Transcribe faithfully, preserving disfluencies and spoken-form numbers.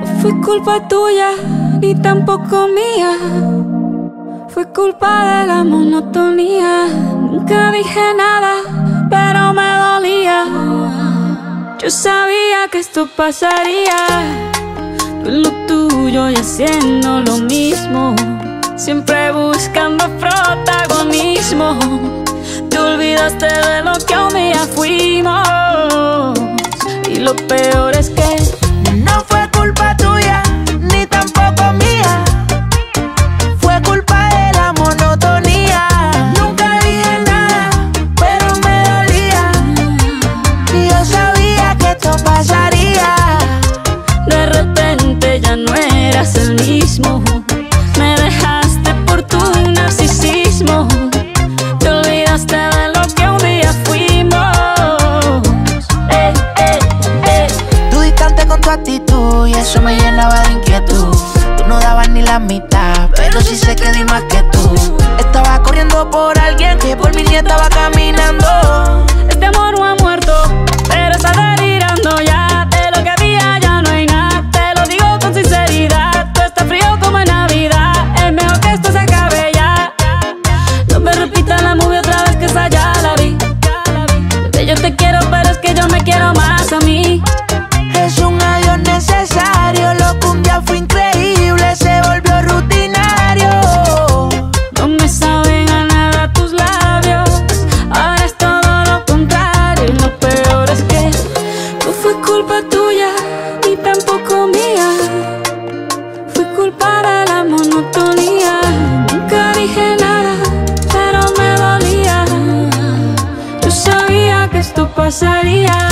No fue culpa tuya, ni tampoco mía. Fue culpa de la monotonía. Nunca dije nada, pero me dolía. Yo sabía que esto pasaría. Tú en lo tuyo y haciendo lo mismo, siempre buscando protagonismo. Te olvidaste de lo que un día fuimos. Y lo peor es que no fue culpa tuya, ni tampoco mía. Fue culpa de la monotonía. Nunca dije nada, pero me dolía. Y yo sabía que esto pasaría. de repente ya no eras el mismo. Me dejaste por tu narcisismo. Te olvidaste de lo que un día fuimos. eh, eh, eh. Tú distante con tu actitud y eso me llenaba de inquietud. Tú no dabas ni la mitad, pero sí sé que di más que tú. Estaba corriendo por alguien que por mí ni estaba caminando. Este amor no ha muerto, pero está delirando ya. De lo que había ya no hay nada. Te lo digo con sinceridad. Tú estás frío como en Navidad. Es mejor que esto se acabe ya. No me repitas la movie otra vez, que esa ya la vi. Bebé, yo te quiero, pero es que yo me quiero más a mí. Es un adiós necesario. Lo que un día fue increíble se volvió rutinario. No me saben a nada tus labios. Ahora es todo lo contrario. Y lo peor es que no fue culpa tuya, ni tampoco mía. Fue culpa de la monotonía. Nunca dije nada, pero me dolía. Yo sabía que esto pasaría.